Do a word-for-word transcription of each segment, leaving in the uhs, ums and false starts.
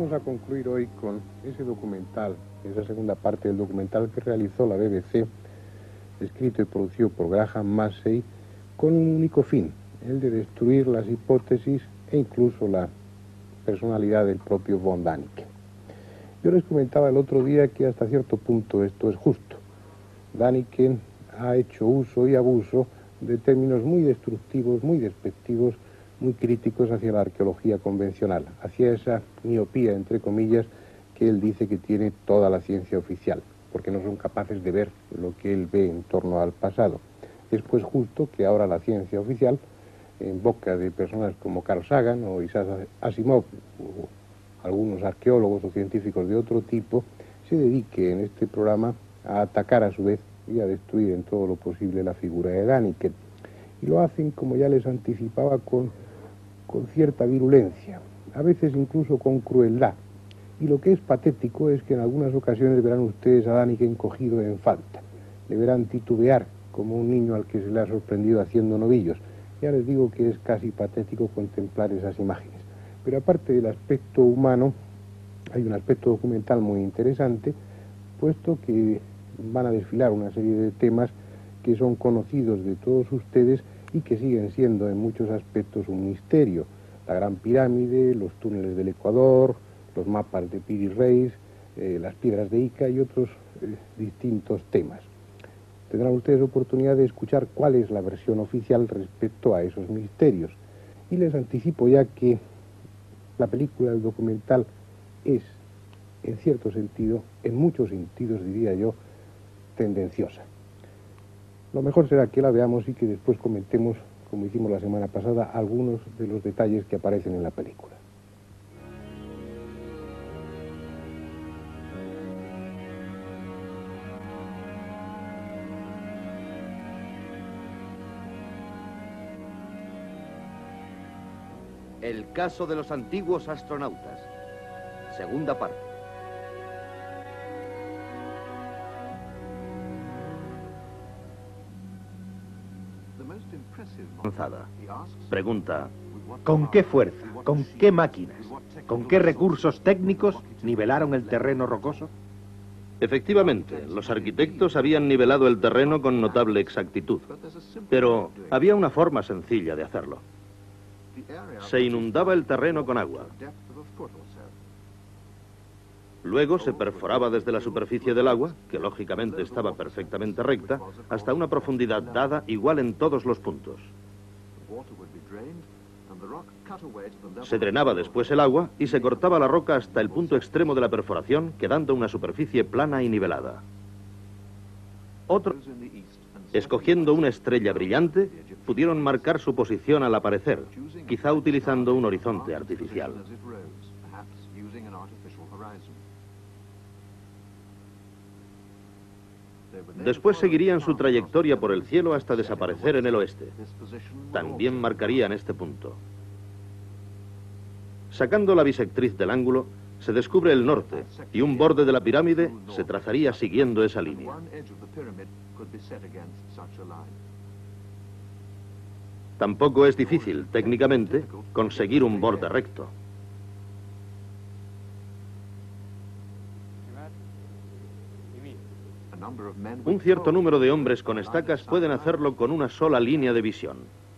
Vamos a concluir hoy con ese documental, esa segunda parte del documental que realizó la B B C, escrito y producido por Graham Massey, con un único fin, el de destruir las hipótesis e incluso la personalidad del propio von Däniken. Yo les comentaba el otro día que hasta cierto punto esto es justo. Däniken ha hecho uso y abuso de términos muy destructivos, muy despectivos, muy críticos hacia la arqueología convencional, hacia esa miopía, entre comillas, que él dice que tiene toda la ciencia oficial, porque no son capaces de ver lo que él ve en torno al pasado. Es pues justo que ahora la ciencia oficial, en boca de personas como Carl Sagan o Isaac Asimov, o algunos arqueólogos o científicos de otro tipo, se dedique en este programa a atacar a su vez y a destruir en todo lo posible la figura de Däniken. Y lo hacen, como ya les anticipaba, con, con cierta virulencia, a veces incluso con crueldad. Y lo que es patético es que en algunas ocasiones verán ustedes a Däniken cogido en falta. Le verán titubear como un niño al que se le ha sorprendido haciendo novillos. Ya les digo que es casi patético contemplar esas imágenes. Pero aparte del aspecto humano, hay un aspecto documental muy interesante, puesto que van a desfilar una serie de temas que son conocidos de todos ustedes y que siguen siendo en muchos aspectos un misterio. La Gran Pirámide, los túneles del Ecuador, los mapas de Piri Reis, eh, las piedras de Ica y otros eh, distintos temas. Tendrán ustedes oportunidad de escuchar cuál es la versión oficial respecto a esos misterios. Y les anticipo ya que la película, el documental, es, en cierto sentido, en muchos sentidos, diría yo, tendenciosa. Lo mejor será que la veamos y que después comentemos, como hicimos la semana pasada, algunos de los detalles que aparecen en la película. El caso de los antiguos astronautas. Segunda parte. Pregunta: ¿con qué fuerza, con qué máquinas, con qué recursos técnicos nivelaron el terreno rocoso? Efectivamente, los arquitectos habían nivelado el terreno con notable exactitud, pero había una forma sencilla de hacerlo. Se inundaba el terreno con agua. Luego se perforaba desde la superficie del agua, que lógicamente estaba perfectamente recta, hasta una profundidad dada igual en todos los puntos. Se drenaba después el agua y se cortaba la roca hasta el punto extremo de la perforación, quedando una superficie plana y nivelada. Otros, escogiendo una estrella brillante, pudieron marcar su posición al aparecer, quizá utilizando un horizonte artificial. Después seguirían su trayectoria por el cielo hasta desaparecer en el oeste. También marcarían este punto. Sacando la bisectriz del ángulo, se descubre el norte y un borde de la pirámide se trazaría siguiendo esa línea. Tampoco es difícil, técnicamente, conseguir un borde recto. Un cierto número de hombres con estacas pueden hacerlo con una sola línea de visión.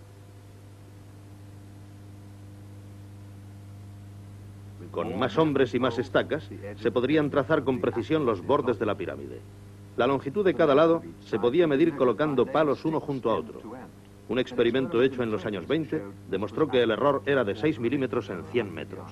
Con más hombres y más estacas, se podrían trazar con precisión los bordes de la pirámide. La longitud de cada lado se podía medir colocando palos uno junto a otro. Un experimento hecho en los años veinte demostró que el error era de seis milímetros en cien metros.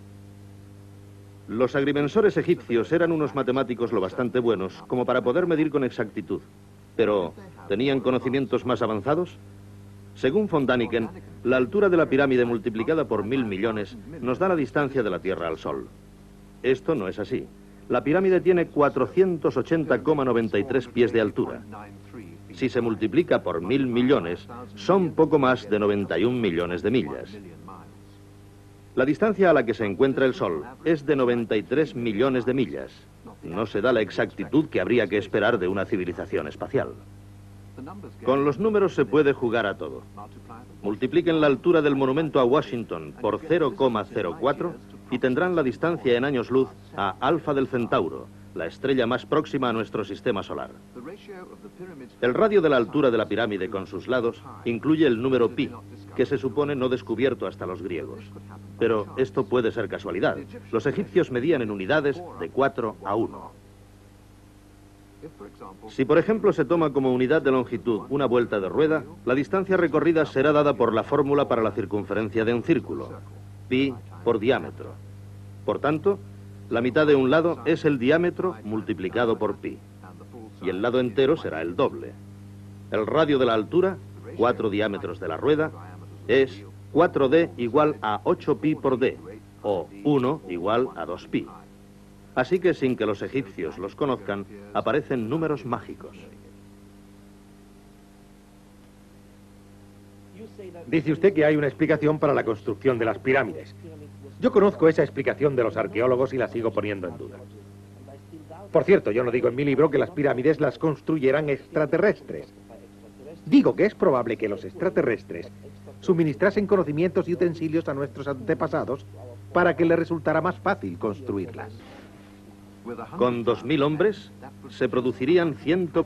Los agrimensores egipcios eran unos matemáticos lo bastante buenos como para poder medir con exactitud. Pero, ¿tenían conocimientos más avanzados? Según von Däniken, la altura de la pirámide multiplicada por mil millones nos da la distancia de la Tierra al Sol. Esto no es así. La pirámide tiene cuatrocientos ochenta coma noventa y tres pies de altura. Si se multiplica por mil millones, son poco más de noventa y un millones de millas. La distancia a la que se encuentra el Sol es de noventa y tres millones de millas. No se da la exactitud que habría que esperar de una civilización espacial. Con los números se puede jugar a todo. Multipliquen la altura del monumento a Washington por cero coma cero cuatro y tendrán la distancia en años luz a Alfa del Centauro, la estrella más próxima a nuestro sistema solar. El radio de la altura de la pirámide con sus lados incluye el número pi, que se supone no descubierto hasta los griegos. Pero esto puede ser casualidad. Los egipcios medían en unidades de cuatro a uno. Si por ejemplo se toma como unidad de longitud una vuelta de rueda, la distancia recorrida será dada por la fórmula para la circunferencia de un círculo, pi por diámetro. Por tanto, la mitad de un lado es el diámetro multiplicado por pi, y el lado entero será el doble. El radio de la altura, cuatro diámetros de la rueda, es cuatro d igual a ocho pi por d, o uno igual a dos pi. Así que sin que los egipcios los conozcan, aparecen números mágicos. Dice usted que hay una explicación para la construcción de las pirámides. Yo conozco esa explicación de los arqueólogos y la sigo poniendo en duda. Por cierto, yo no digo en mi libro que las pirámides las construyeran extraterrestres. Digo que es probable que los extraterrestres suministrasen conocimientos y utensilios a nuestros antepasados para que les resultara más fácil construirlas. Con dos mil hombres se producirían ciento...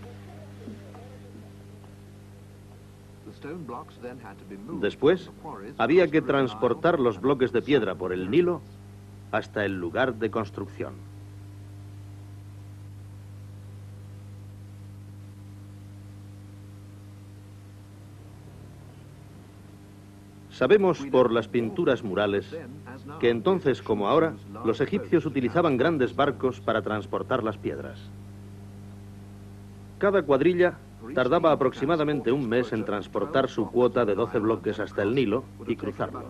Después, había que transportar los bloques de piedra por el Nilo hasta el lugar de construcción. Sabemos por las pinturas murales que entonces, como ahora, los egipcios utilizaban grandes barcos para transportar las piedras. Cada cuadrilla tardaba aproximadamente un mes en transportar su cuota de doce bloques hasta el Nilo y cruzarlo.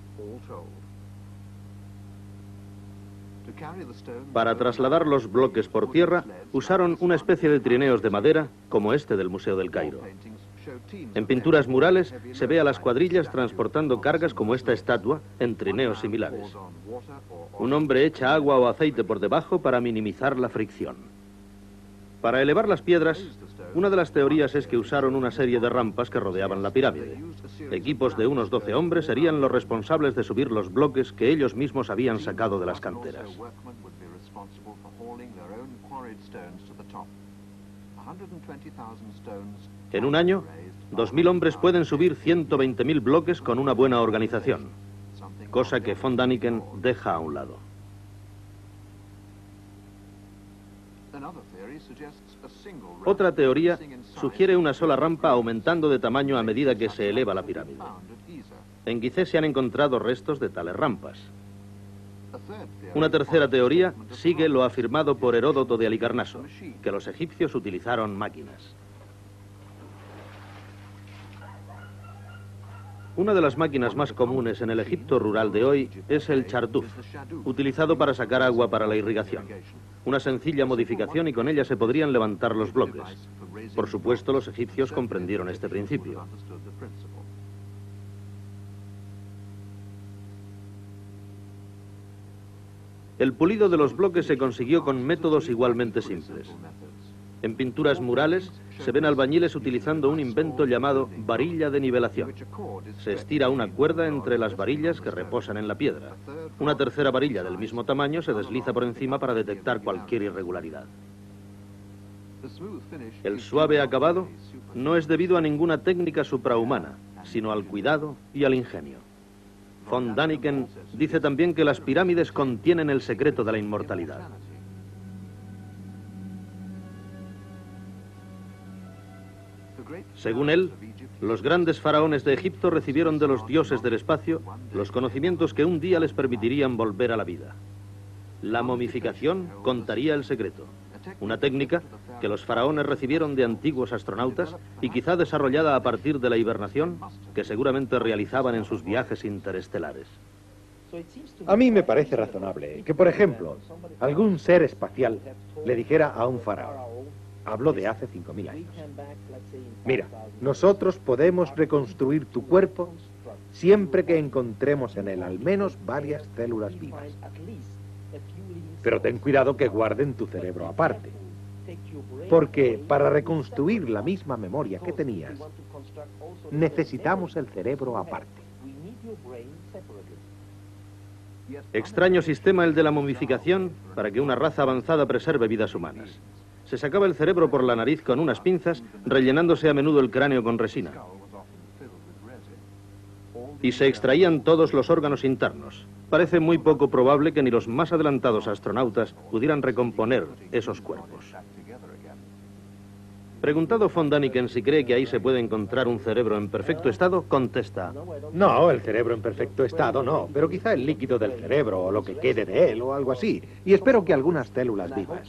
Para trasladar los bloques por tierra, usaron una especie de trineos de madera, como este del Museo del Cairo. En pinturas murales se ve a las cuadrillas transportando cargas como esta estatua en trineos similares. Un hombre echa agua o aceite por debajo para minimizar la fricción. Para elevar las piedras, una de las teorías es que usaron una serie de rampas que rodeaban la pirámide. Equipos de unos doce hombres serían los responsables de subir los bloques que ellos mismos habían sacado de las canteras. En un año, dos mil hombres pueden subir ciento veinte mil bloques con una buena organización, cosa que von Däniken deja a un lado. Otra teoría sugiere una sola rampa aumentando de tamaño a medida que se eleva la pirámide. En Gizeh se han encontrado restos de tales rampas. Una tercera teoría sigue lo afirmado por Heródoto de Halicarnaso, que los egipcios utilizaron máquinas. Una de las máquinas más comunes en el Egipto rural de hoy es el charduf, utilizado para sacar agua para la irrigación. Una sencilla modificación y con ella se podrían levantar los bloques. Por supuesto, los egipcios comprendieron este principio. El pulido de los bloques se consiguió con métodos igualmente simples. En pinturas murales se ven albañiles utilizando un invento llamado varilla de nivelación. Se estira una cuerda entre las varillas que reposan en la piedra. Una tercera varilla del mismo tamaño se desliza por encima para detectar cualquier irregularidad. El suave acabado no es debido a ninguna técnica suprahumana, sino al cuidado y al ingenio. Von Däniken dice también que las pirámides contienen el secreto de la inmortalidad. Según él, los grandes faraones de Egipto recibieron de los dioses del espacio los conocimientos que un día les permitirían volver a la vida. La momificación contaría el secreto, una técnica que los faraones recibieron de antiguos astronautas y quizá desarrollada a partir de la hibernación que seguramente realizaban en sus viajes interestelares. A mí me parece razonable que, por ejemplo, algún ser espacial le dijera a un faraón, hablo de hace cinco mil años, mira, nosotros podemos reconstruir tu cuerpo siempre que encontremos en él al menos varias células vivas. Pero ten cuidado que guarden tu cerebro aparte, porque para reconstruir la misma memoria que tenías, necesitamos el cerebro aparte. Extraño sistema el de la momificación para que una raza avanzada preserve vidas humanas. Se sacaba el cerebro por la nariz con unas pinzas, rellenándose a menudo el cráneo con resina. Y se extraían todos los órganos internos. Parece muy poco probable que ni los más adelantados astronautas pudieran recomponer esos cuerpos. Preguntado von Däniken si cree que ahí se puede encontrar un cerebro en perfecto estado, contesta: No, el cerebro en perfecto estado no, pero quizá el líquido del cerebro o lo que quede de él o algo así. Y espero que algunas células vivas.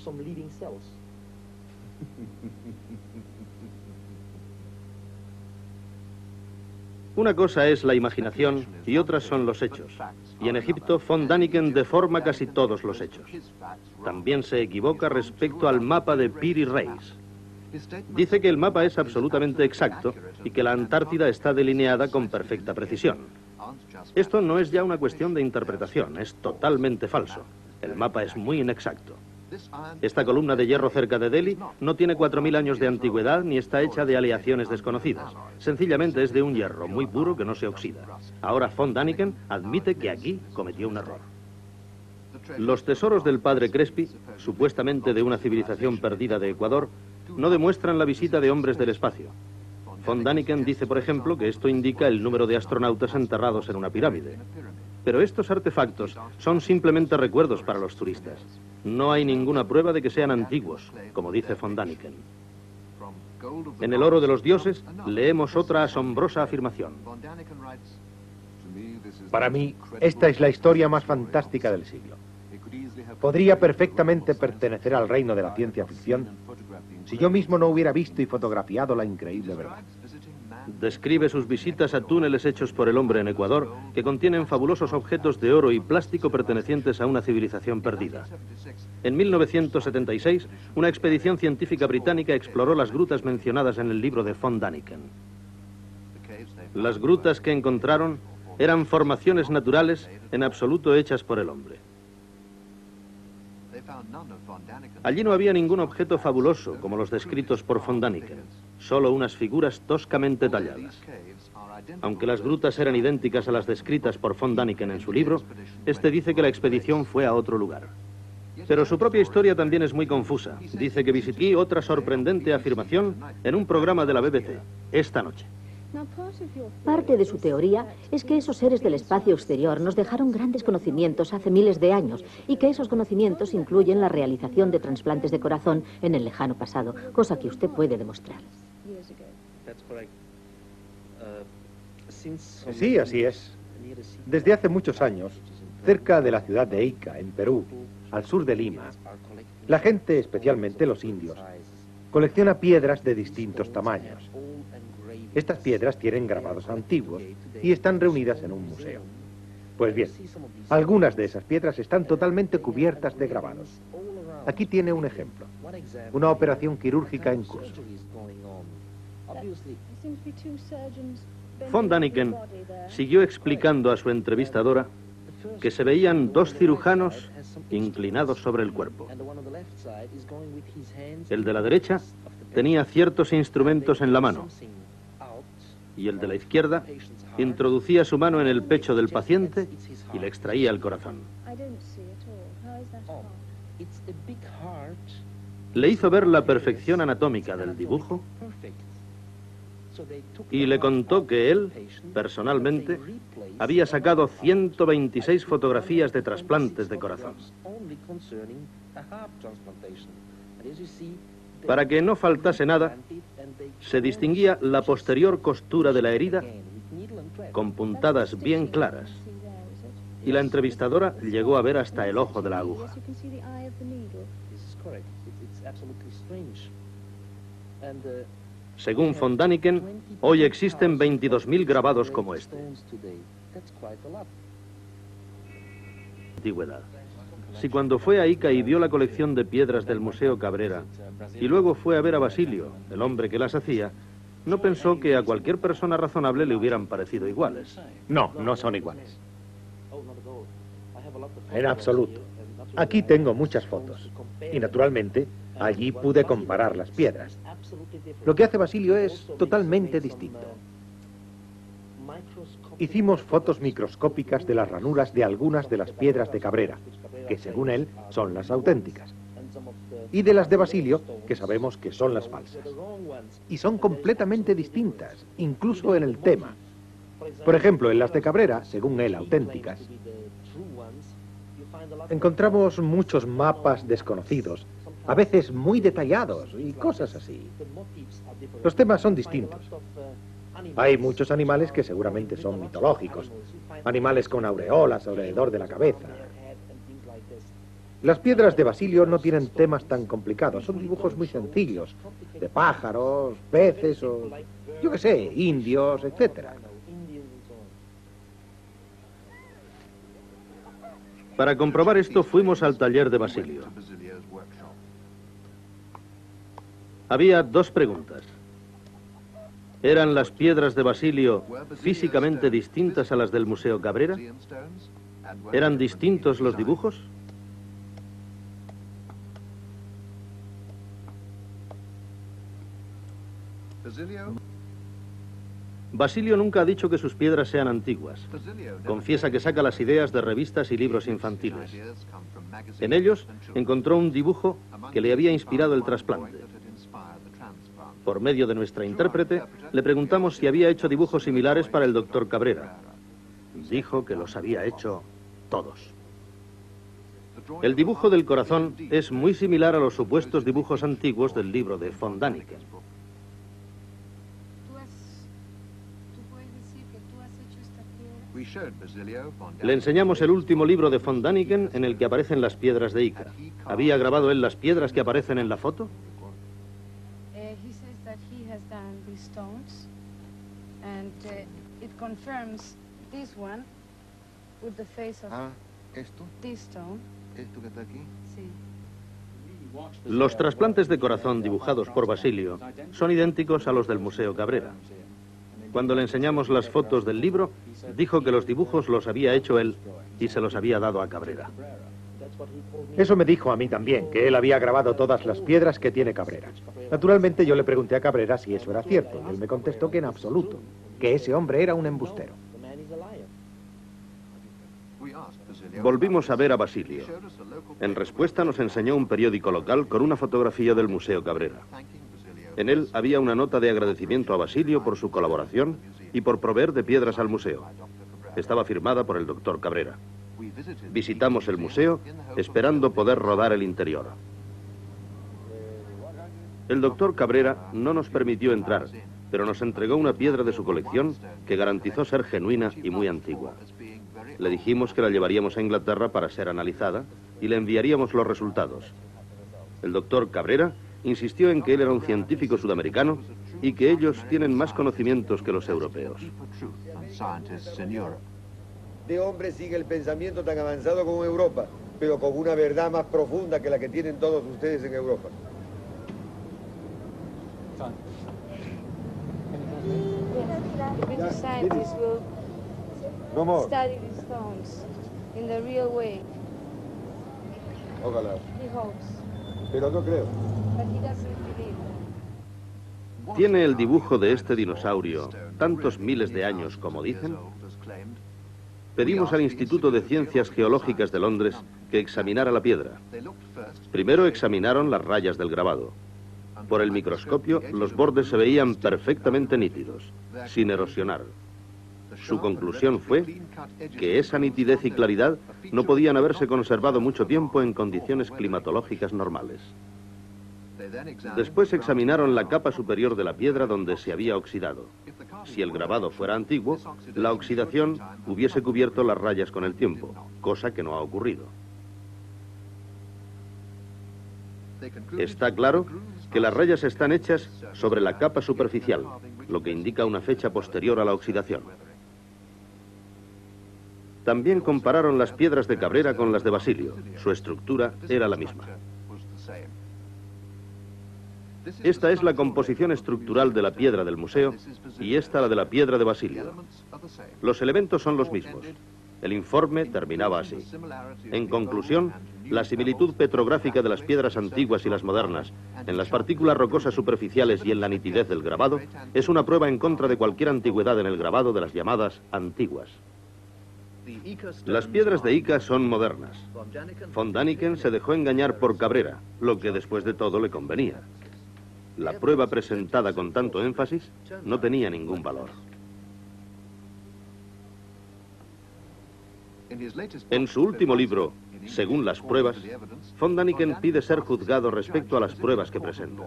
Una cosa es la imaginación y otras son los hechos. Y en Egipto, von Däniken deforma casi todos los hechos. También se equivoca respecto al mapa de Piri Reis. Dice que el mapa es absolutamente exacto y que la Antártida está delineada con perfecta precisión. Esto no es ya una cuestión de interpretación, es totalmente falso. El mapa es muy inexacto. Esta columna de hierro cerca de Delhi no tiene cuatro mil años de antigüedad ni está hecha de aleaciones desconocidas. Sencillamente es de un hierro muy puro que no se oxida. Ahora von Däniken admite que aquí cometió un error. Los tesoros del padre Crespi, supuestamente de una civilización perdida de Ecuador, no demuestran la visita de hombres del espacio. Von Däniken dice, por ejemplo, que esto indica el número de astronautas enterrados en una pirámide. Pero estos artefactos son simplemente recuerdos para los turistas. No hay ninguna prueba de que sean antiguos, como dice von Däniken. En el oro de los dioses leemos otra asombrosa afirmación. Para mí, esta es la historia más fantástica del siglo. Podría perfectamente pertenecer al reino de la ciencia ficción si yo mismo no hubiera visto y fotografiado la increíble verdad. Describe sus visitas a túneles hechos por el hombre en Ecuador, que contienen fabulosos objetos de oro y plástico pertenecientes a una civilización perdida. En mil novecientos setenta y seis, una expedición científica británica exploró las grutas mencionadas en el libro de von Däniken. Las grutas que encontraron eran formaciones naturales en absoluto hechas por el hombre. Allí no había ningún objeto fabuloso, como los descritos por von Däniken, solo unas figuras toscamente talladas. Aunque las grutas eran idénticas a las descritas por von Däniken en su libro, este dice que la expedición fue a otro lugar. Pero su propia historia también es muy confusa. Dice que visitó otra sorprendente afirmación en un programa de la B B C, esta noche. Parte de su teoría es que esos seres del espacio exterior nos dejaron grandes conocimientos hace miles de años y que esos conocimientos incluyen la realización de trasplantes de corazón en el lejano pasado, cosa que usted puede demostrar. Sí, así es. Desde hace muchos años, cerca de la ciudad de Ica, en Perú, al sur de Lima, la gente, especialmente los indios, colecciona piedras de distintos tamaños. Estas piedras tienen grabados antiguos y están reunidas en un museo. Pues bien, algunas de esas piedras están totalmente cubiertas de grabados. Aquí tiene un ejemplo, una operación quirúrgica en curso. Von Däniken siguió explicando a su entrevistadora que se veían dos cirujanos inclinados sobre el cuerpo. El de la derecha tenía ciertos instrumentos en la mano y el de la izquierda introducía su mano en el pecho del paciente y le extraía el corazón. Le hizo ver la perfección anatómica del dibujo y le contó que él, personalmente, había sacado ciento veintiséis fotografías de trasplantes de corazón. Para que no faltase nada, se distinguía la posterior costura de la herida con puntadas bien claras, y la entrevistadora llegó a ver hasta el ojo de la aguja. Según von Däniken, hoy existen veintidós mil grabados como este. Antigüedad. Si cuando fue a Ica y vio la colección de piedras del Museo Cabrera, y luego fue a ver a Basilio, el hombre que las hacía, no pensó que a cualquier persona razonable le hubieran parecido iguales. No, no son iguales. En absoluto. Aquí tengo muchas fotos. Y naturalmente, allí pude comparar las piedras. Lo que hace Basilio es totalmente distinto. Hicimos fotos microscópicas de las ranuras de algunas de las piedras de Cabrera, que según él son las auténticas, y de las de Basilio, que sabemos que son las falsas. Y son completamente distintas, incluso en el tema. Por ejemplo, en las de Cabrera, según él, auténticas, encontramos muchos mapas desconocidos, a veces muy detallados y cosas así. Los temas son distintos. Hay muchos animales que seguramente son mitológicos, animales con aureolas alrededor de la cabeza. Las piedras de Basilio no tienen temas tan complicados, son dibujos muy sencillos, de pájaros, peces o, yo qué sé, indios, etcétera. Para comprobar esto fuimos al taller de Basilio. Había dos preguntas. ¿Eran las piedras de Basilio físicamente distintas a las del Museo Cabrera? ¿Eran distintos los dibujos? Basilio nunca ha dicho que sus piedras sean antiguas. Confiesa que saca las ideas de revistas y libros infantiles. En ellos encontró un dibujo que le había inspirado el trasplante. Por medio de nuestra intérprete, le preguntamos si había hecho dibujos similares para el doctor Cabrera. Dijo que los había hecho todos. El dibujo del corazón es muy similar a los supuestos dibujos antiguos del libro de von Däniken. Le enseñamos el último libro de von Däniken en el que aparecen las piedras de Ica. ¿Había grabado él las piedras que aparecen en la foto? Ah, ¿esto? ¿Esto que está aquí? Los trasplantes de corazón dibujados por Basilio son idénticos a los del Museo Cabrera. Cuando le enseñamos las fotos del libro, dijo que los dibujos los había hecho él y se los había dado a Cabrera. Eso me dijo a mí también, que él había grabado todas las piedras que tiene Cabrera. Naturalmente yo le pregunté a Cabrera si eso era cierto, y él me contestó que en absoluto, que ese hombre era un embustero. Volvimos a ver a Basilio. En respuesta nos enseñó un periódico local con una fotografía del Museo Cabrera. En él había una nota de agradecimiento a Basilio por su colaboración y por proveer de piedras al museo. Estaba firmada por el doctor Cabrera. Visitamos el museo esperando poder rodar el interior. El doctor Cabrera no nos permitió entrar, pero nos entregó una piedra de su colección que garantizó ser genuina y muy antigua. Le dijimos que la llevaríamos a Inglaterra para ser analizada y le enviaríamos los resultados. El doctor Cabrera insistió en que él era un científico sudamericano y que ellos tienen más conocimientos que los europeos. De hombre sigue el pensamiento tan avanzado como Europa, pero con una verdad más profunda que la que tienen todos ustedes en Europa. British scientists will No more. study these stones in the real way. Ojalá. He hopes, Pero no creo. but he doesn't believe. ¿Tiene el dibujo de este dinosaurio tantos miles de años como dicen? Pedimos al Instituto de Ciencias Geológicas de Londres que examinara la piedra. Primero examinaron las rayas del grabado. Por el microscopio, los bordes se veían perfectamente nítidos, sin erosionar. Su conclusión fue que esa nitidez y claridad no podían haberse conservado mucho tiempo en condiciones climatológicas normales. Después examinaron la capa superior de la piedra donde se había oxidado. Si el grabado fuera antiguo, la oxidación hubiese cubierto las rayas con el tiempo, cosa que no ha ocurrido. Está claro que las rayas están hechas sobre la capa superficial, lo que indica una fecha posterior a la oxidación. También compararon las piedras de Cabrera con las de Basilio. Su estructura era la misma. Esta es la composición estructural de la piedra del museo y esta la de la piedra de Basilio. Los elementos son los mismos. El informe terminaba así. En conclusión, la similitud petrográfica de las piedras antiguas y las modernas, en las partículas rocosas superficiales y en la nitidez del grabado, es una prueba en contra de cualquier antigüedad en el grabado de las llamadas antiguas. Las piedras de Ica son modernas. Von Däniken se dejó engañar por Cabrera, lo que después de todo le convenía. La prueba presentada con tanto énfasis no tenía ningún valor. En su último libro, Según las pruebas, von Däniken pide ser juzgado respecto a las pruebas que presenta.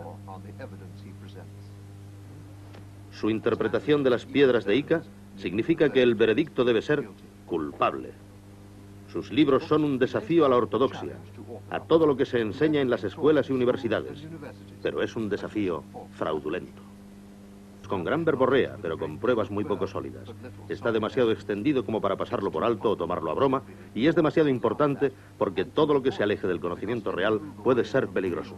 Su interpretación de las piedras de Ica significa que el veredicto debe ser culpable. Sus libros son un desafío a la ortodoxia, a todo lo que se enseña en las escuelas y universidades, pero es un desafío fraudulento. Con gran verborrea, pero con pruebas muy poco sólidas. Está demasiado extendido como para pasarlo por alto o tomarlo a broma, y es demasiado importante porque todo lo que se aleje del conocimiento real puede ser peligroso.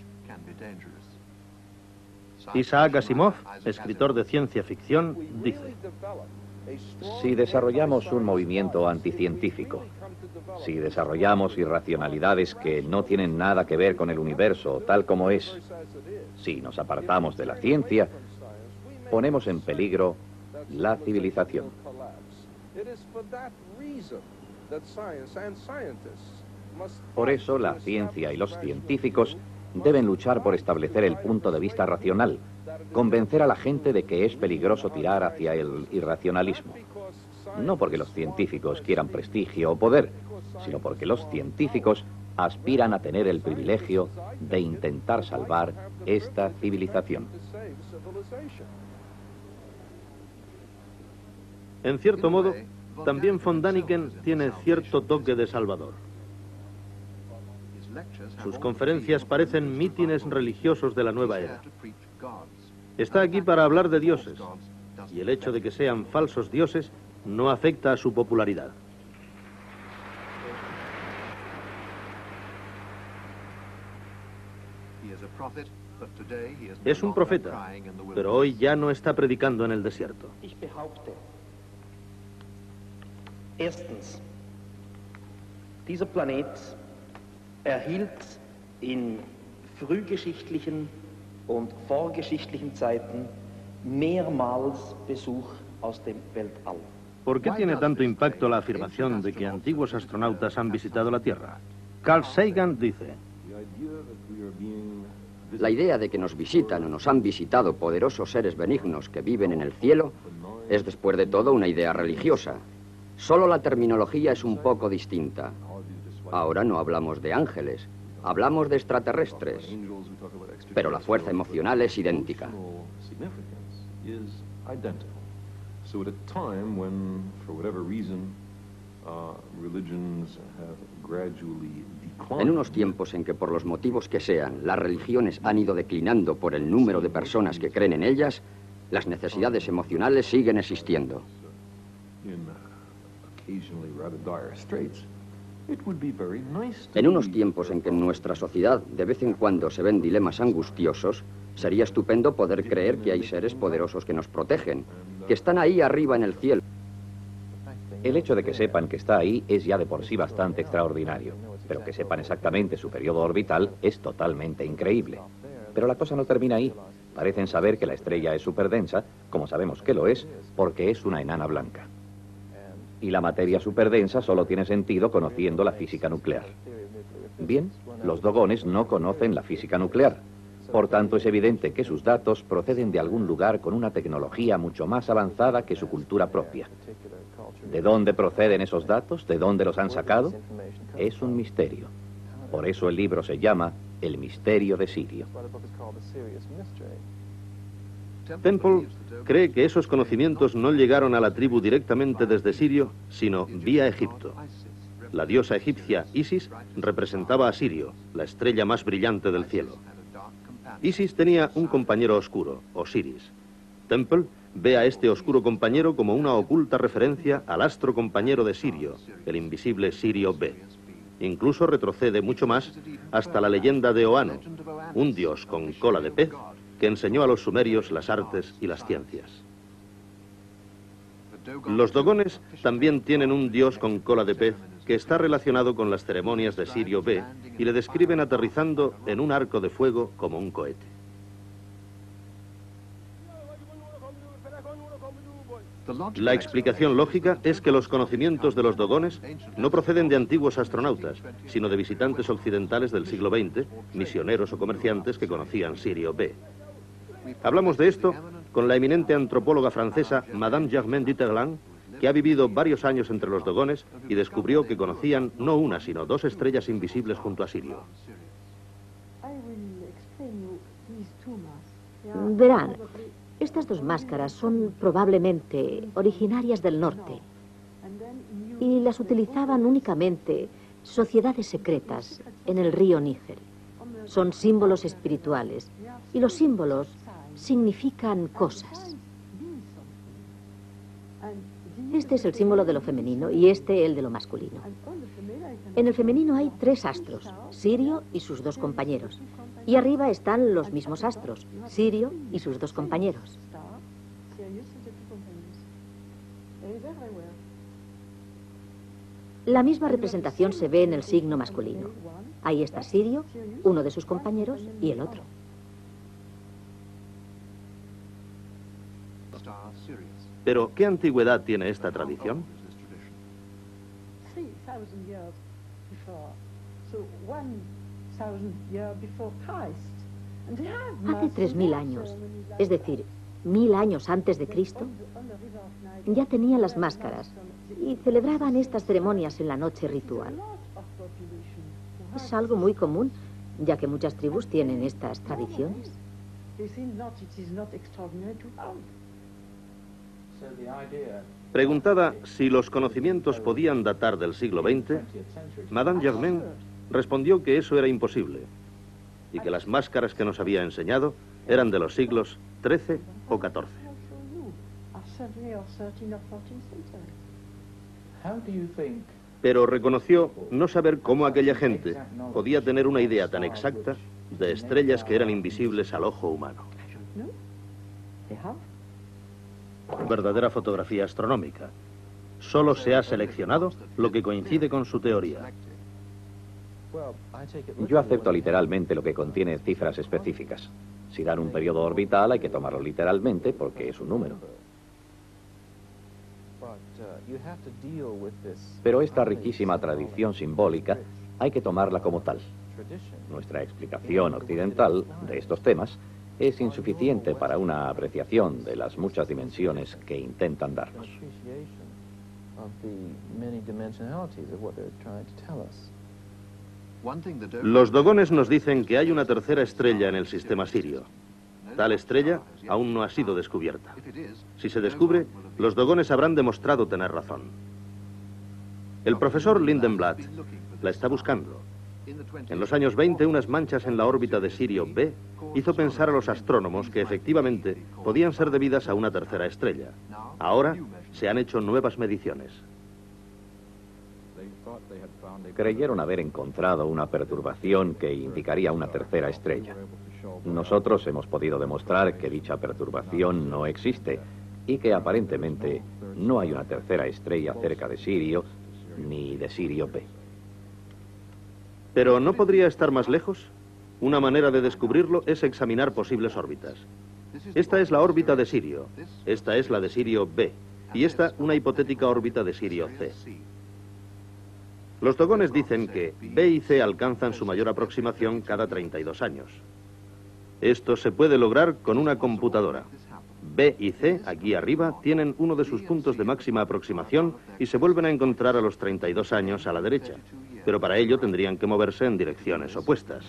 Isaac Asimov, escritor de ciencia ficción, dice: si desarrollamos un movimiento anticientífico, si desarrollamos irracionalidades que no tienen nada que ver con el universo tal como es, si nos apartamos de la ciencia, ponemos en peligro la civilización. Por eso la ciencia y los científicos deben luchar por establecer el punto de vista racional, convencer a la gente de que es peligroso tirar hacia el irracionalismo. No porque los científicos quieran prestigio o poder, sino porque los científicos aspiran a tener el privilegio de intentar salvar esta civilización. En cierto modo, también von Däniken tiene cierto toque de salvador. Sus conferencias parecen mítines religiosos de la nueva era. Está aquí para hablar de dioses, y el hecho de que sean falsos dioses no afecta a su popularidad. Es un profeta, pero hoy ya no está predicando en el desierto. Erstens, dieser Planet erhielt in frühgeschichtlichen und vorgeschichtlichen Zeiten mehrmals Besuch aus dem Weltall. ¿Por qué tiene tanto impacto la afirmación de que antiguos astronautas han visitado la Tierra? Carl Sagan dice: la idea de que nos visitan o nos han visitado poderosos seres benignos que viven en el cielo es después de todo una idea religiosa. Solo la terminología es un poco distinta. Ahora no hablamos de ángeles, hablamos de extraterrestres, pero la fuerza emocional es idéntica. En unos tiempos en que por los motivos que sean, las religiones han ido declinando por el número de personas que creen en ellas, las necesidades emocionales siguen existiendo. En unos tiempos en que en nuestra sociedad de vez en cuando se ven dilemas angustiosos, sería estupendo poder creer que hay seres poderosos que nos protegen, que están ahí arriba en el cielo. El hecho de que sepan que está ahí es ya de por sí bastante extraordinario, pero que sepan exactamente su periodo orbital es totalmente increíble. Pero la cosa no termina ahí. Parecen saber que la estrella es superdensa, como sabemos que lo es, porque es una enana blanca. Y la materia superdensa solo tiene sentido conociendo la física nuclear. Bien, los dogones no conocen la física nuclear. Por tanto, es evidente que sus datos proceden de algún lugar con una tecnología mucho más avanzada que su cultura propia. ¿De dónde proceden esos datos? ¿De dónde los han sacado? Es un misterio. Por eso el libro se llama El misterio de Sirio. Temple cree que esos conocimientos no llegaron a la tribu directamente desde Sirio, sino vía Egipto. La diosa egipcia Isis representaba a Sirio, la estrella más brillante del cielo. Isis tenía un compañero oscuro, Osiris. Temple ve a este oscuro compañero como una oculta referencia al astro compañero de Sirio, el invisible Sirio B. Incluso retrocede mucho más hasta la leyenda de Oano, un dios con cola de pez que enseñó a los sumerios las artes y las ciencias. Los dogones también tienen un dios con cola de pez que está relacionado con las ceremonias de Sirio B y le describen aterrizando en un arco de fuego como un cohete. La explicación lógica es que los conocimientos de los dogones no proceden de antiguos astronautas, sino de visitantes occidentales del siglo veinte, misioneros o comerciantes que conocían Sirio B. Hablamos de esto con la eminente antropóloga francesa Madame Germaine Dutherland, que ha vivido varios años entre los dogones y descubrió que conocían no una, sino dos estrellas invisibles junto a Sirio. Verán, estas dos máscaras son probablemente originarias del norte y las utilizaban únicamente sociedades secretas en el río Níger. Son símbolos espirituales y los símbolos significan cosas. Este es el símbolo de lo femenino y este el de lo masculino. En el femenino hay tres astros, Sirio y sus dos compañeros. Y arriba están los mismos astros, Sirio y sus dos compañeros. La misma representación se ve en el signo masculino. Ahí está Sirio, uno de sus compañeros y el otro. Pero, ¿qué antigüedad tiene esta tradición? Hace tres mil años, es decir, mil años antes de Cristo, ya tenían las máscaras y celebraban estas ceremonias en la noche ritual. Es algo muy común, ya que muchas tribus tienen estas tradiciones. Preguntada si los conocimientos podían datar del siglo veinte, Madame Germaine respondió que eso era imposible y que las máscaras que nos había enseñado eran de los siglos trece o catorce. Pero reconoció no saber cómo aquella gente podía tener una idea tan exacta de estrellas que eran invisibles al ojo humano. Verdadera fotografía astronómica. Solo se ha seleccionado lo que coincide con su teoría. Yo acepto literalmente lo que contiene cifras específicas. Si dan un periodo orbital hay que tomarlo literalmente porque es un número. Pero esta riquísima tradición simbólica hay que tomarla como tal. Nuestra explicación occidental de estos temas es insuficiente para una apreciación de las muchas dimensiones que intentan darnos. Los dogones nos dicen que hay una tercera estrella en el sistema Sirio. Tal estrella aún no ha sido descubierta. Si se descubre, los dogones habrán demostrado tener razón. El profesor Lindenblatt la está buscando. En los años veinte, unas manchas en la órbita de Sirio B hizo pensar a los astrónomos que efectivamente podían ser debidas a una tercera estrella. Ahora se han hecho nuevas mediciones. Creyeron haber encontrado una perturbación que indicaría una tercera estrella. Nosotros hemos podido demostrar que dicha perturbación no existe y que aparentemente no hay una tercera estrella cerca de Sirio ni de Sirio B. ¿Pero no podría estar más lejos? Una manera de descubrirlo es examinar posibles órbitas. Esta es la órbita de Sirio, esta es la de Sirio B, y esta una hipotética órbita de Sirio C. Los dogones dicen que B y C alcanzan su mayor aproximación cada treinta y dos años. Esto se puede lograr con una computadora. B y C, aquí arriba, tienen uno de sus puntos de máxima aproximación y se vuelven a encontrar a los treinta y dos años a la derecha, pero para ello tendrían que moverse en direcciones opuestas.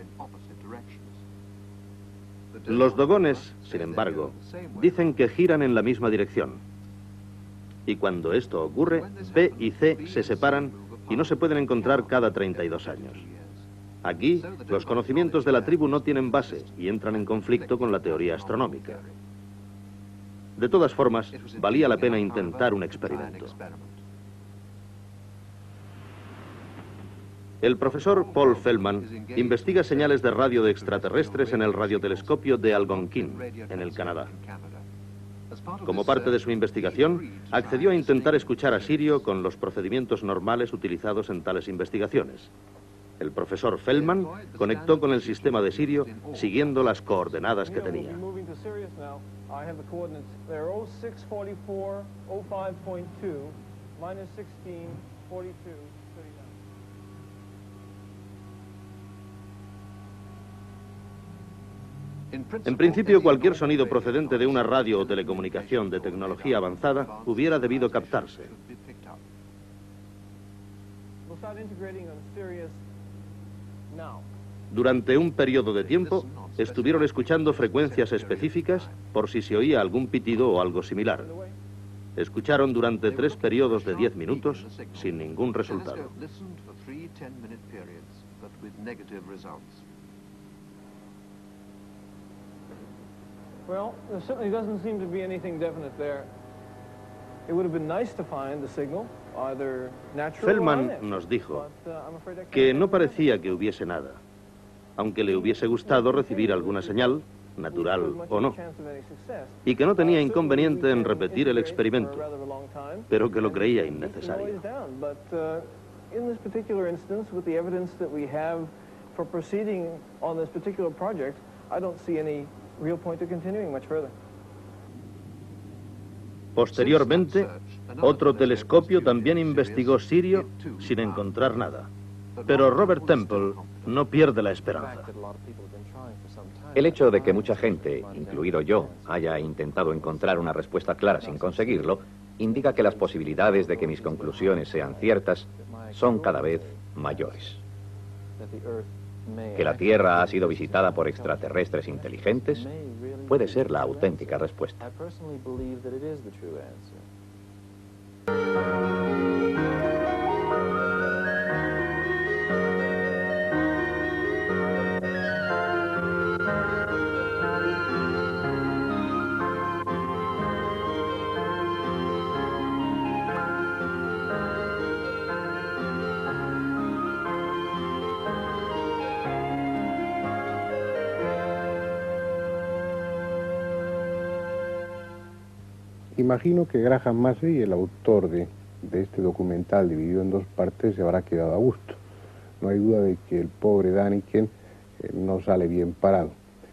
Los dogones, sin embargo, dicen que giran en la misma dirección. Y cuando esto ocurre, B y C se separan y no se pueden encontrar cada treinta y dos años. Aquí, los conocimientos de la tribu no tienen base y entran en conflicto con la teoría astronómica. De todas formas, valía la pena intentar un experimento. El profesor Paul Feldman investiga señales de radio de extraterrestres en el radiotelescopio de Algonquin, en el Canadá. Como parte de su investigación, accedió a intentar escuchar a Sirio con los procedimientos normales utilizados en tales investigaciones. El profesor Feldman conectó con el sistema de Sirio siguiendo las coordenadas que tenía. En principio, cualquier sonido procedente de una radio o telecomunicación de tecnología avanzada hubiera debido captarse. Durante un periodo de tiempo, estuvieron escuchando frecuencias específicas por si se oía algún pitido o algo similar. Escucharon durante tres periodos de diez minutos sin ningún resultado. Well, there certainly doesn't seem to be anything definite there. It would have been nice to find the signal, either natural or Feldman unnatural, nos dijo but, uh, I'm afraid I can't que no say parecía que hubiese nada, aunque le hubiese gustado recibir alguna señal, natural o no, y que no tenía inconveniente en repetir el experimento, pero que lo creía innecesario. But uh, in this particular instance, with the evidence that we have for proceeding on this particular project, I don't see any real point to continuing much further. Posteriormente, otro telescopio también investigó Sirio sin encontrar nada. Pero Robert Temple no pierde la esperanza. El hecho de que mucha gente, incluido yo, haya intentado encontrar una respuesta clara sin conseguirlo, indica que las posibilidades de que mis conclusiones sean ciertas son cada vez mayores. Que la Tierra ha sido visitada por extraterrestres inteligentes puede ser la auténtica respuesta. Imagino que Graham Massey, el autor de, de este documental dividido en dos partes, se habrá quedado a gusto. No hay duda de que el pobre Däniken eh, no sale bien parado.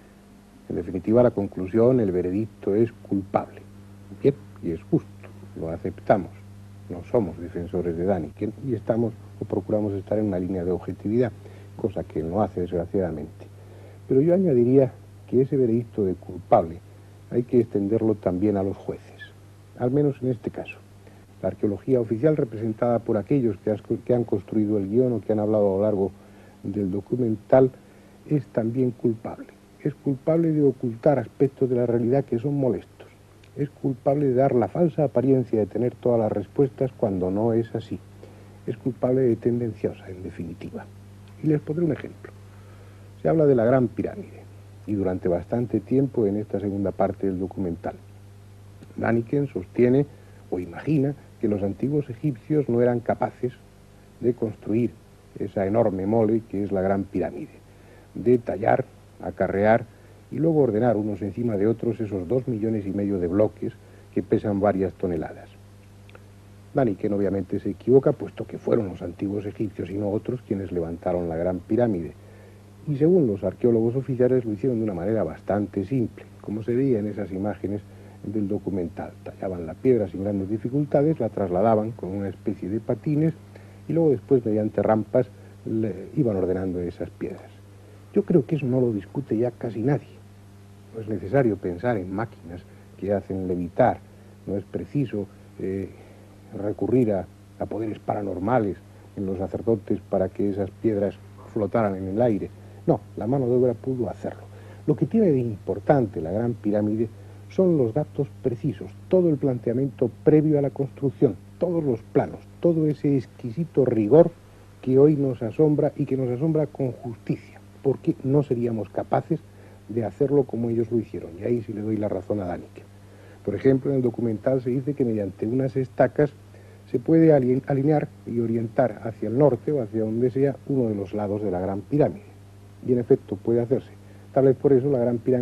En definitiva, la conclusión, el veredicto es culpable. Bien, y es justo, lo aceptamos. No somos defensores de Däniken y estamos o procuramos estar en una línea de objetividad, cosa que él no hace, desgraciadamente. Pero yo añadiría que ese veredicto de culpable hay que extenderlo también a los jueces. Al menos en este caso. La arqueología oficial, representada por aquellos que, has, que han construido el guión o que han hablado a lo largo del documental, es también culpable. Es culpable de ocultar aspectos de la realidad que son molestos. Es culpable de dar la falsa apariencia de tener todas las respuestas cuando no es así. Es culpable de tendenciosa, en definitiva. Y les pondré un ejemplo. Se habla de la Gran Pirámide, y durante bastante tiempo en esta segunda parte del documental. Däniken sostiene o imagina que los antiguos egipcios no eran capaces de construir esa enorme mole que es la Gran Pirámide, de tallar, acarrear y luego ordenar unos encima de otros esos dos millones y medio de bloques que pesan varias toneladas. Däniken obviamente se equivoca, puesto que fueron los antiguos egipcios y no otros quienes levantaron la Gran Pirámide. Y según los arqueólogos oficiales lo hicieron de una manera bastante simple, como se veía en esas imágenes del documental. Tallaban la piedra sin grandes dificultades, la trasladaban con una especie de patines y luego después mediante rampas le iban ordenando esas piedras. Yo creo que eso no lo discute ya casi nadie. No es necesario pensar en máquinas que hacen levitar, no es preciso eh, recurrir a, a poderes paranormales en los sacerdotes para que esas piedras flotaran en el aire. No, la mano de obra pudo hacerlo. Lo que tiene de importante la Gran Pirámide son los datos precisos, todo el planteamiento previo a la construcción, todos los planos, todo ese exquisito rigor que hoy nos asombra y que nos asombra con justicia, porque no seríamos capaces de hacerlo como ellos lo hicieron, y ahí sí le doy la razón a Däniken. Por ejemplo, en el documental se dice que mediante unas estacas se puede alinear y orientar hacia el norte o hacia donde sea uno de los lados de la Gran Pirámide, y en efecto puede hacerse. Tal vez por eso la Gran Pirámide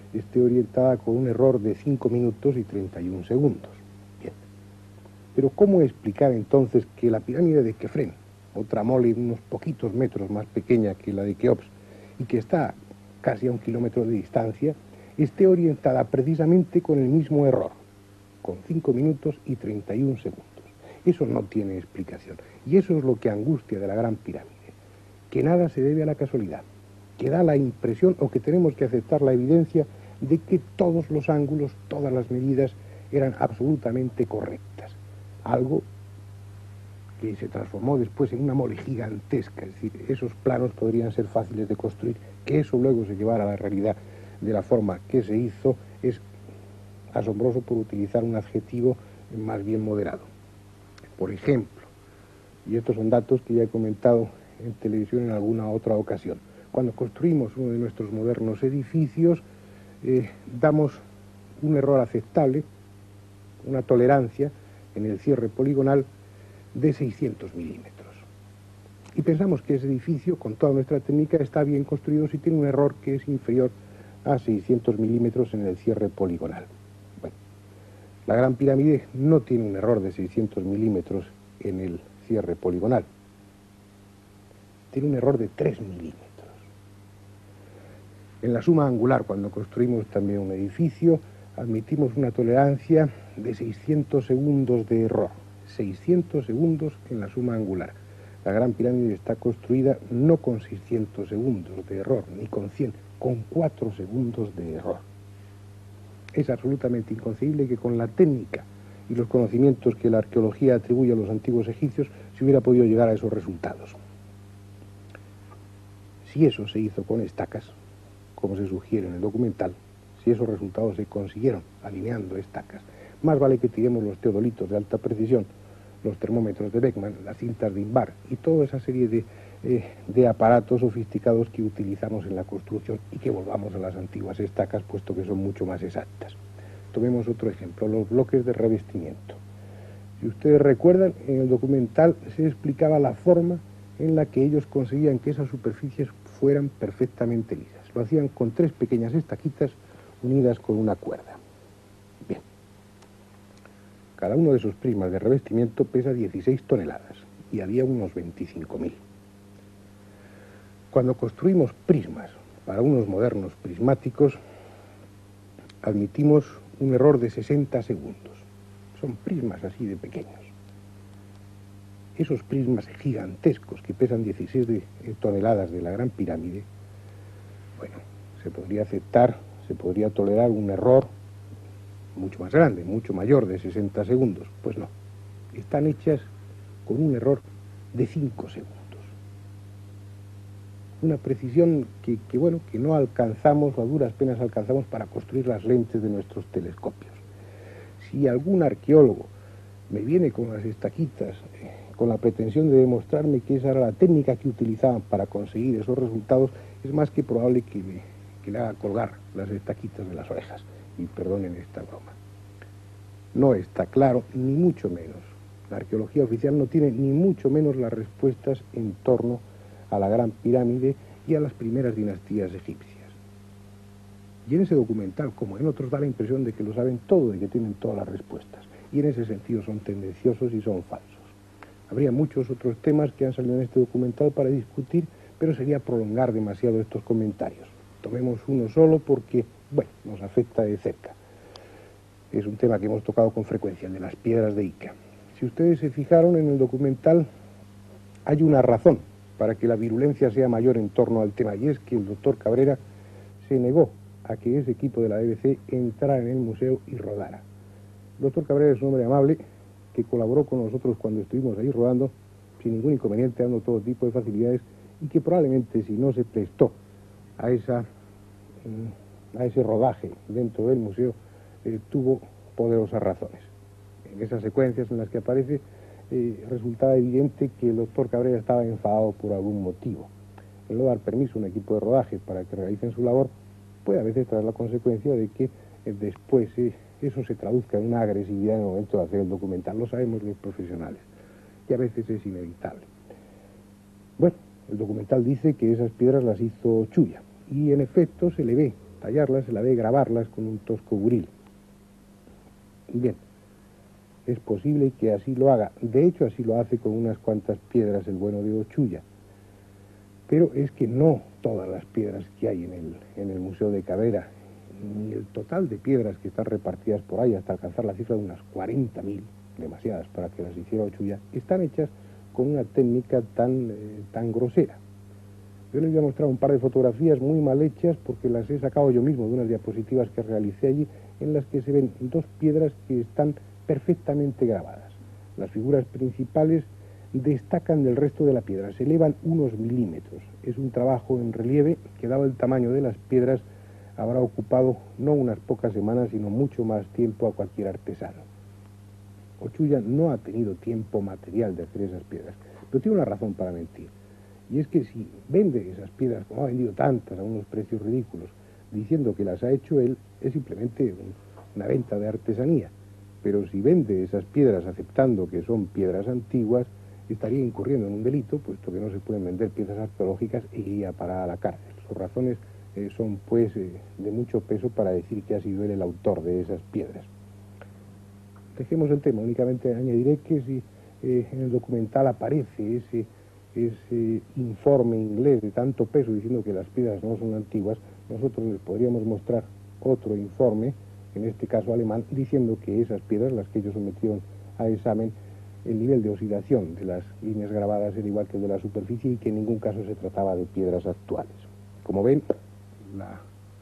esté orientada con un error de cinco minutos y treinta y un segundos. Bien. Pero ¿cómo explicar entonces que la pirámide de Kefren, otra mole unos poquitos metros más pequeña que la de Keops y que está casi a un kilómetro de distancia, esté orientada precisamente con el mismo error, con cinco minutos y treinta y un segundos? Eso no tiene explicación. Y eso es lo que angustia de la Gran Pirámide, que nada se debe a la casualidad, que da la impresión o que tenemos que aceptar la evidencia de que todos los ángulos, todas las medidas eran absolutamente correctas. Algo que se transformó después en una mole gigantesca, es decir, esos planos podrían ser fáciles de construir, que eso luego se llevara a la realidad de la forma que se hizo, es asombroso, por utilizar un adjetivo más bien moderado. Por ejemplo, y estos son datos que ya he comentado en televisión en alguna otra ocasión, cuando construimos uno de nuestros modernos edificios, eh, damos un error aceptable, una tolerancia en el cierre poligonal de seiscientos milímetros. Y pensamos que ese edificio, con toda nuestra técnica, está bien construido si tiene un error que es inferior a seiscientos milímetros en el cierre poligonal. Bueno, la Gran Pirámide no tiene un error de seiscientos milímetros en el cierre poligonal. Tiene un error de tres milímetros. En la suma angular, cuando construimos también un edificio, admitimos una tolerancia de seiscientos segundos de error. seiscientos segundos en la suma angular. La Gran Pirámide está construida no con seiscientos segundos de error, ni con cien, con cuatro segundos de error. Es absolutamente inconcebible que con la técnica y los conocimientos que la arqueología atribuye a los antiguos egipcios se hubiera podido llegar a esos resultados. Si eso se hizo con estacas, como se sugiere en el documental, si esos resultados se consiguieron alineando estacas, más vale que tiremos los teodolitos de alta precisión, los termómetros de Beckman, las cintas de Invar y toda esa serie de, eh, de aparatos sofisticados que utilizamos en la construcción y que volvamos a las antiguas estacas, puesto que son mucho más exactas. Tomemos otro ejemplo, los bloques de revestimiento. Si ustedes recuerdan, en el documental se explicaba la forma en la que ellos conseguían que esas superficies fueran perfectamente lisas. Lo hacían con tres pequeñas estaquitas unidas con una cuerda. Bien. Cada uno de esos prismas de revestimiento pesa dieciséis toneladas y había unos veinticinco mil. Cuando construimos prismas para unos modernos prismáticos, admitimos un error de sesenta segundos. Son prismas así de pequeños. Esos prismas gigantescos que pesan dieciséis toneladas de la Gran Pirámide, bueno, se podría aceptar, se podría tolerar un error mucho más grande, mucho mayor de sesenta segundos. Pues no, están hechas con un error de cinco segundos. Una precisión que, que, bueno, que no alcanzamos, o a duras penas alcanzamos para construir las lentes de nuestros telescopios. Si algún arqueólogo me viene con las estaquitas, eh, con la pretensión de demostrarme que esa era la técnica que utilizaban para conseguir esos resultados, es más que probable que, me, que le haga colgar las estaquitas de las orejas. Y perdonen esta broma. No está claro, ni mucho menos. La arqueología oficial no tiene ni mucho menos las respuestas en torno a la Gran Pirámide y a las primeras dinastías egipcias. Y en ese documental, como en otros, da la impresión de que lo saben todo, de que tienen todas las respuestas. Y en ese sentido son tendenciosos y son falsos. Habría muchos otros temas que han salido en este documental para discutir, pero sería prolongar demasiado estos comentarios. Tomemos uno solo porque, bueno, nos afecta de cerca. Es un tema que hemos tocado con frecuencia, el de las piedras de Ica. Si ustedes se fijaron en el documental, hay una razón para que la virulencia sea mayor en torno al tema, y es que el doctor Cabrera se negó a que ese equipo de la B B C entrara en el museo y rodara. El doctor Cabrera es un hombre amable que colaboró con nosotros cuando estuvimos ahí rodando, sin ningún inconveniente, dando todo tipo de facilidades, y que probablemente si no se prestó a, esa, a ese rodaje dentro del museo, eh, tuvo poderosas razones. En esas secuencias en las que aparece, eh, resultaba evidente que el doctor Cabrera estaba enfadado por algún motivo. El no dar permiso a un equipo de rodaje para que realicen su labor puede a veces traer la consecuencia de que eh, después eh, eso se traduzca en una agresividad en el momento de hacer el documental. Lo sabemos los profesionales, y a veces es inevitable. Bueno, el documental dice que esas piedras las hizo Chuya, y en efecto se le ve tallarlas, se la ve grabarlas con un tosco buril. Bien, es posible que así lo haga. De hecho, así lo hace con unas cuantas piedras el bueno de Ochuya. Pero es que no todas las piedras que hay en el, en el Museo de Cabrera, ni el total de piedras que están repartidas por ahí hasta alcanzar la cifra de unas cuarenta mil, demasiadas para que las hiciera Ochuya, están hechas con una técnica tan, eh, tan grosera. Yo les voy a mostrar un par de fotografías muy mal hechas porque las he sacado yo mismo de unas diapositivas que realicé allí, en las que se ven dos piedras que están perfectamente grabadas. Las figuras principales destacan del resto de la piedra, se elevan unos milímetros. Es un trabajo en relieve que, dado el tamaño de las piedras, habrá ocupado no unas pocas semanas, sino mucho más tiempo a cualquier artesano. Ochuya no ha tenido tiempo material de hacer esas piedras, pero tiene una razón para mentir. Y es que si vende esas piedras, como ha vendido tantas a unos precios ridículos, diciendo que las ha hecho él, es simplemente una venta de artesanía. Pero si vende esas piedras aceptando que son piedras antiguas, estaría incurriendo en un delito, puesto que no se pueden vender piezas arqueológicas e iría para la cárcel. Sus razones eh, son, pues, eh, de mucho peso para decir que ha sido él el autor de esas piedras. Dejemos el tema, únicamente añadiré que si eh, en el documental aparece ese, ese informe inglés de tanto peso diciendo que las piedras no son antiguas, nosotros les podríamos mostrar otro informe, en este caso alemán, diciendo que esas piedras, las que ellos sometieron a examen, el nivel de oxidación de las líneas grabadas era igual que el de la superficie y que en ningún caso se trataba de piedras actuales. Como ven, la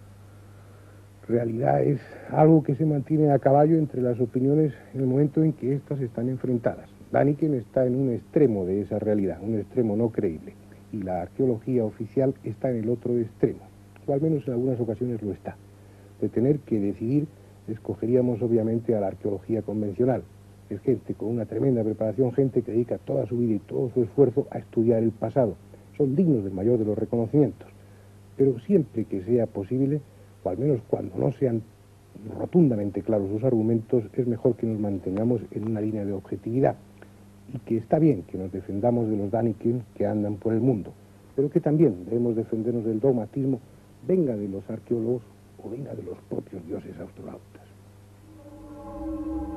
realidad es algo que se mantiene a caballo entre las opiniones en el momento en que éstas están enfrentadas. Däniken está en un extremo de esa realidad, un extremo no creíble, y la arqueología oficial está en el otro extremo, o al menos en algunas ocasiones lo está. De tener que decidir, escogeríamos obviamente a la arqueología convencional. Es gente con una tremenda preparación, gente que dedica toda su vida y todo su esfuerzo a estudiar el pasado. Son dignos del mayor de los reconocimientos. Pero siempre que sea posible, o al menos cuando no sean rotundamente claros sus argumentos, es mejor que nos mantengamos en una línea de objetividad. Y que está bien que nos defendamos de los Däniken que andan por el mundo, pero que también debemos defendernos del dogmatismo, venga de los arqueólogos o venga de los propios dioses astronautas.